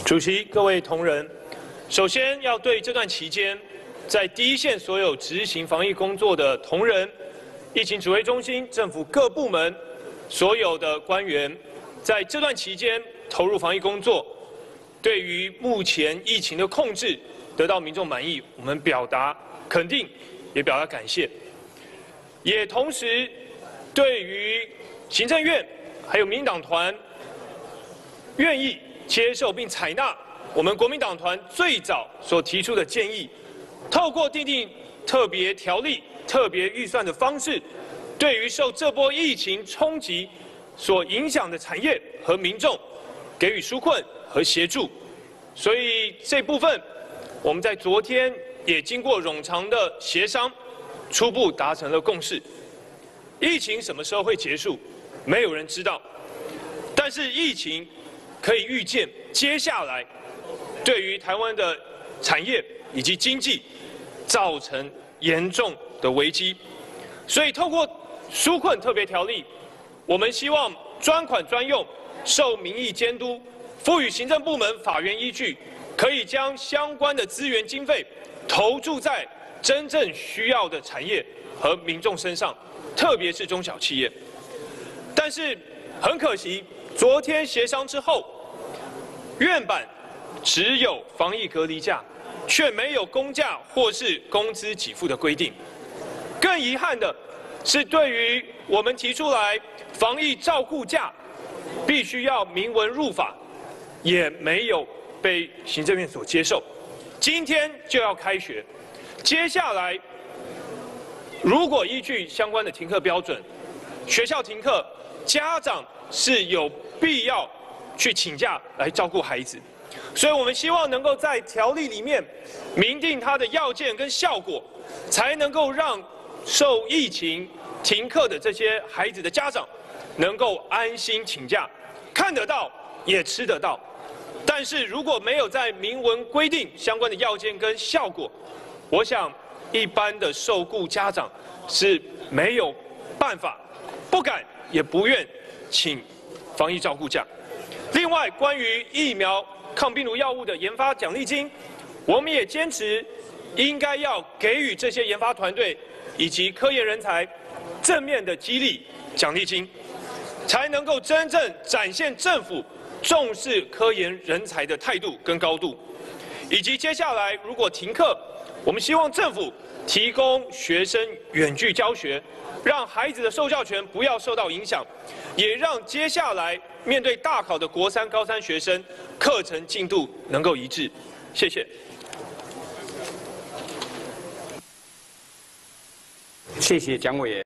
主席、各位同仁，首先要对这段期间在第一线所有执行防疫工作的同仁、疫情指挥中心、政府各部门所有的官员，在这段期间投入防疫工作，对于目前疫情的控制得到民众满意，我们表达肯定，也表达感谢。也同时对于行政院还有民进党团愿意接受并采纳我们国民党团最早所提出的建议，透过订定特别条例、特别预算的方式，对于受这波疫情冲击所影响的产业和民众给予纾困和协助。所以这部分我们在昨天也经过冗长的协商，初步达成了共识。疫情什么时候会结束，没有人知道，但是疫情可以预见，接下来对于台湾的产业以及经济造成严重的危机。所以透过纾困特别条例，我们希望专款专用，受民意监督，赋予行政部门法源依据，可以将相关的资源经费投注在真正需要的产业和民众身上，特别是中小企业。但是很可惜，昨天协商之后，院版只有防疫隔离假，却没有公假或是工资给付的规定。更遗憾的是，对于我们提出来防疫照顾假必须要明文入法，也没有被行政院所接受。今天就要开学，接下来如果依据相关的停课标准，学校停课，家长是有必要去请假来照顾孩子。所以我们希望能够在条例里面明定它的要件跟效果，才能够让受疫情停课的这些孩子的家长能够安心请假，看得到也吃得到。但是如果没有在明文规定相关的要件跟效果，我想一般的受雇家长是没有办法、不敢也不愿请防疫照顾假。另外，关于疫苗抗病毒药物的研发奖励金，我们也坚持应该要给予这些研发团队以及科研人才正面的激励奖励金，才能够真正展现政府重视科研人才的态度跟高度。以及接下来如果停课，我们希望政府提供学生远距教学，让孩子的受教权不要受到影响，也让接下来面对大考的国三、高三学生课程进度能够一致。谢谢。 谢谢蒋委员。